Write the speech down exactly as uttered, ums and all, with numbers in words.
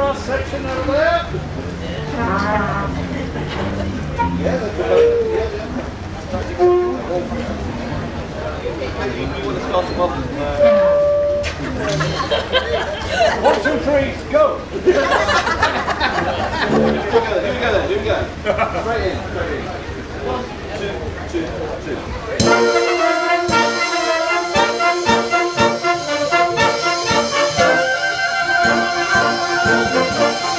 last section over there. Yeah, that's good. Yeah, yeah. Maybe you want to start them off. Uh... One, two, three, go! Here we go, here we go then, here we go. Straight in, straight in. One, two, two, two. Thank you.